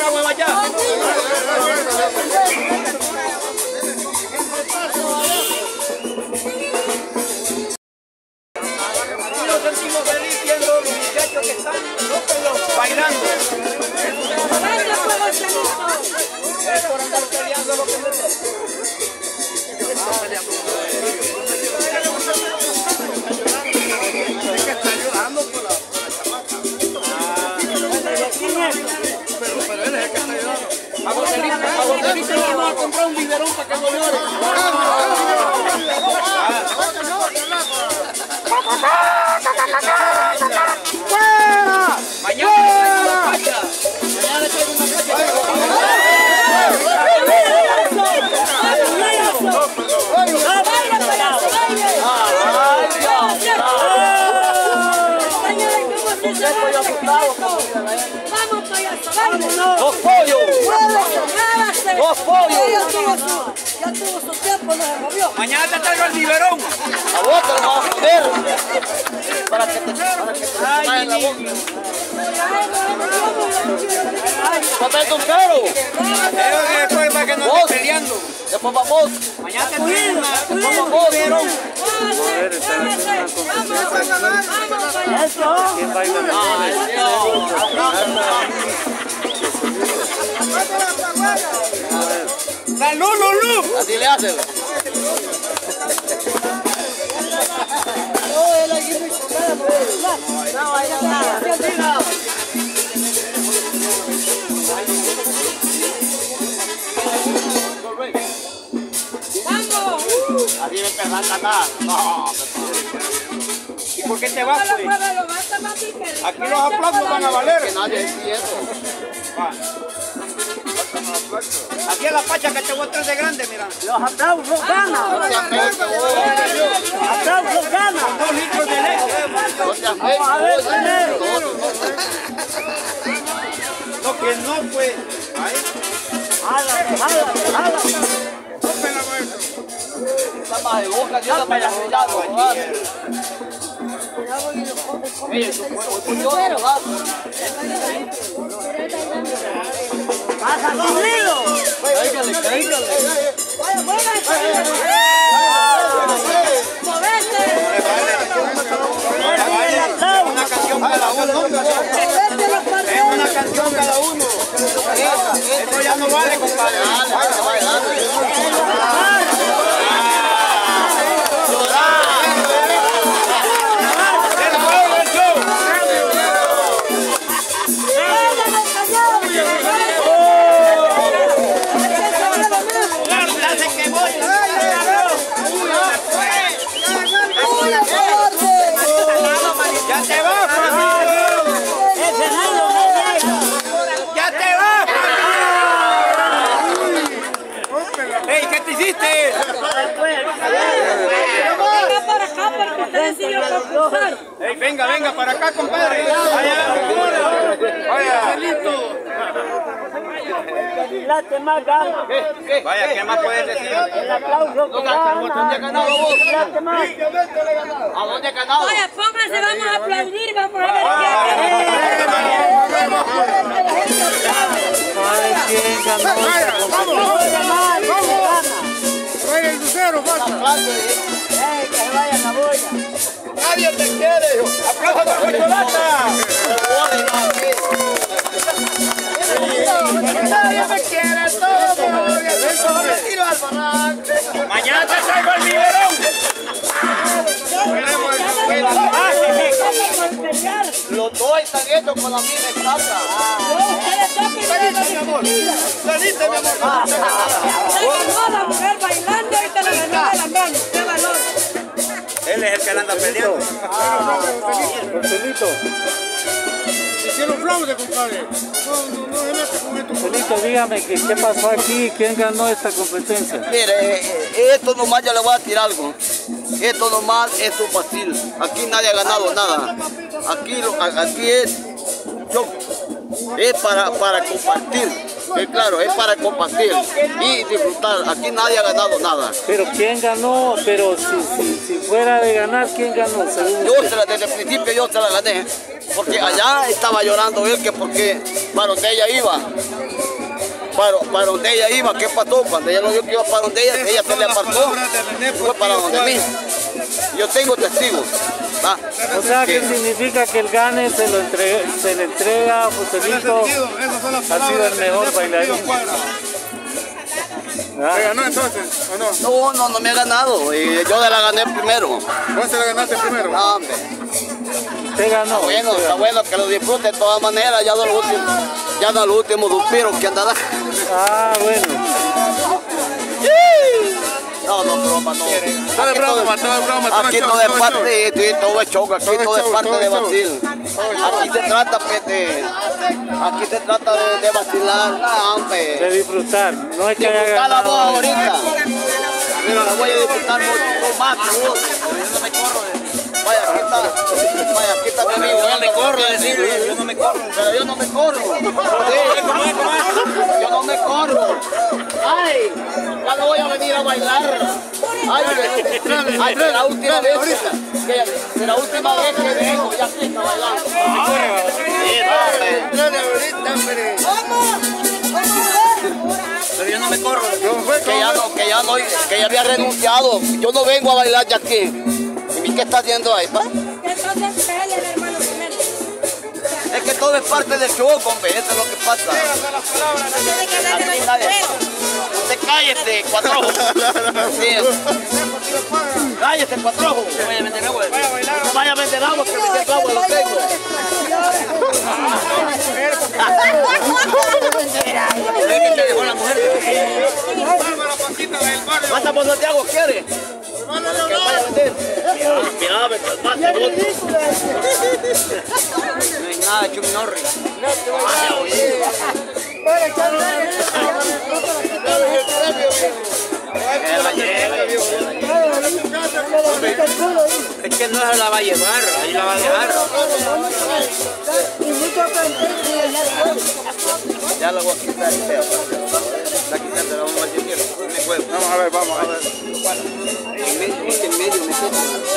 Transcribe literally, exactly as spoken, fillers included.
una hueva allá. Y nos sentimos felices viendo los muchachos que están bailando. Es por andar peleando lo que no es. Es que está llorando por la chamaca. Pero, pero él es el que está llorando. A Botelito le vamos a comprar un biberón para que no llore. ¡Fuera! Mañana le traigo una cacha. Mañana le traigo una cacha. Vamos, payaso, vámonos. ¡Dos pollos! ¡Dos pollos! Ya tuvo su, ya tuvo su tiempo, no se movió. Mañana te traigo el biberón. A vos te lo vas a hacer. Para que te para que te vaya en la boca. ¡Papel con caro! Después para que no esté peleando. Después vamos. Mañana te traigo una. Después vamos. Biberón. ¿Quién va a ¡Salud, Lulú! Así le hacen. Así me empezó a cantar. No. ¿Y por qué te vas, pues? Aquí los aplausos van a valer. Que nadie decía eso. Va. Aquí es la pacha que te voy a traer de grande, mira. Los aplausos ganan. No te afectes, vos. Aplausos ganan. Dos litros de leche. No te afectes, No, que no, pues. Ahí. Jala, jala, jala. Está más de boca, yo está para allá. Oye, tú lloras, ¿verdad? ¡Pasa conmigo! Cáigale, cáigale. ¡Vaya, muévete! ¡Movete! Una canción cada uno. Es una canción cada uno. Esto ya no vale, compadre. Dale, vaya, dale. ¡Ya te vas, ¡ya te vas! ¡Ey, qué te hiciste! Venga para acá porque usted decidió concursar. ¡Ey, venga, venga para acá, compadre! ¡Vaya! ¡Vaya! Late más gana. Vaya, ¿qué más puedes decir? El aplauso que gana. Late más. ¿A dónde has ganado? Vaya, pónganse, vamos a aplaudir, vamos a ver quién gana. ¡Vaya el lucero, pasa! ¡Eh, que se vaya la boya! ¡Nadie te quiere, hijo! ¡Aplausos para Cocholata! ¡Nadie me quiere, todo! ¡Me tiro al barranco! ¡Mañana te traigo el biberón! Los dos están hechos con la misma estaca. ¡Salite, mi amor! ¡Salite, mi amor! Se ganó la mujer bailando y te la ganó de la mano. ¡Qué valor! Él es el que la anda peleando. Joselito, Hicieron fraude, compadre. No, no, no se mete con esto. Joselito, dígame que qué pasó aquí, quién ganó esta competencia. Mire, eh, esto nomás ya le voy a tirar algo. Esto nomás es un vacil. Aquí nadie ha ganado nada. Aquí, lo- aquí es yo es para, para compartir. Sí, claro, es para compartir y disfrutar. Aquí nadie ha ganado nada. Pero ¿quién ganó? Pero si, si, si fuera de ganar, ¿quién ganó? Según Yo usted. se la- desde el principio yo se la gané, porque allá estaba llorando él que porque para donde ella iba, para, para donde ella iba, ¿qué pasó? Cuando ella no vio que iba para donde ella, ella se le apartó, fue para donde mí. Yo tengo testigos. ¿va? O sea, ¿qué significa que el gane se, lo entrega, se le entrega a Joselito? Ha sido el mejor bailarín. ¿Ah? ¿Se ganó entonces o no? No, no, no me ha ganado, y yo se la gané primero. ¿Vos se la ganaste primero? No, hombre. Usted ganó. Bueno, usted está ganó. bueno que lo disfrute de todas maneras, ya no los últimos, ya no los últimos suspiros que andará. Ah, bueno. No, no, broma, no. Todo es Aquí broma, todo es broma, todo Aquí es show, todo es todo es parte, y todo es show, aquí Todo es todo es show, parte todo de es show. vacil. Aquí se trata, pues, de, aquí se trata de, de vacilar, no, De hombre. disfrutar. No es que haya Disfrutar la voz ganado. ahorita. Mira, la voy a disfrutar mucho más que vos. Yo no me corro de... Vaya, aquí está, vaya, aquí está mi amigo. Yo no me corro de decir, yo no me corro. Pero yo no me corro. Sí. Yo no me corro. Ay, ya no voy a venir a bailar. Ay, que, ay, que la última vez que, que la última vez que vengo, ya sí está bailando. Sí, dale. Dale ahorita, hombre. Pero yo no me corro. ¿Cómo fue? Que ¿Cómo ya fue? no, que ya no, que ya había renunciado. Yo no vengo a bailar ya aquí. ¿Y qué está haciendo ahí, pa? Entonces, pégale, hermano, primero. Es que todo es parte del show, hombre, eso es lo que pasa. Tiene que hablar de Aquí nadie- los Usted cállese, cuatro ojos. Sí. Cállese, cuatro ojos. No vaya a vender agua. No vaya a vender agua, que vendiendo agua lo tengo. ¿Cuántas bolsas de agua quiere? Que vaya a vender. Mira, me calmaste, vos. No hay nada, Chuminorri. Es que no se la va a llevar, ahí la va a dejar. Ya la voy a quitar, la quitar, la vamos a decir, me puedo. Vamos a ver, vamos a ver. En medio, en medio, me